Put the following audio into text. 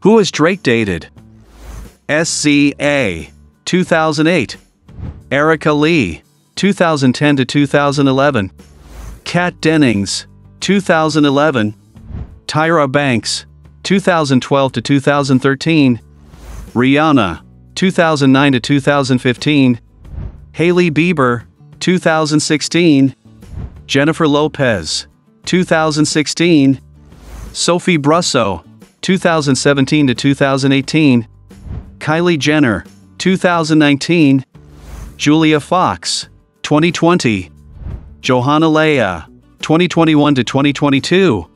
Who has Drake dated? SZA, 2008. Erica Lee, 2010 to 2011. Kat Dennings, 2011. Tyra Banks, 2012 to 2013. Rihanna, 2009 to 2015. Hailey Bieber, 2016. Jennifer Lopez, 2016. Sophie Brusso, 2017 to 2018. Kylie Jenner, 2019. Julia Fox, 2020. Johanna Leia, 2021 to 2022.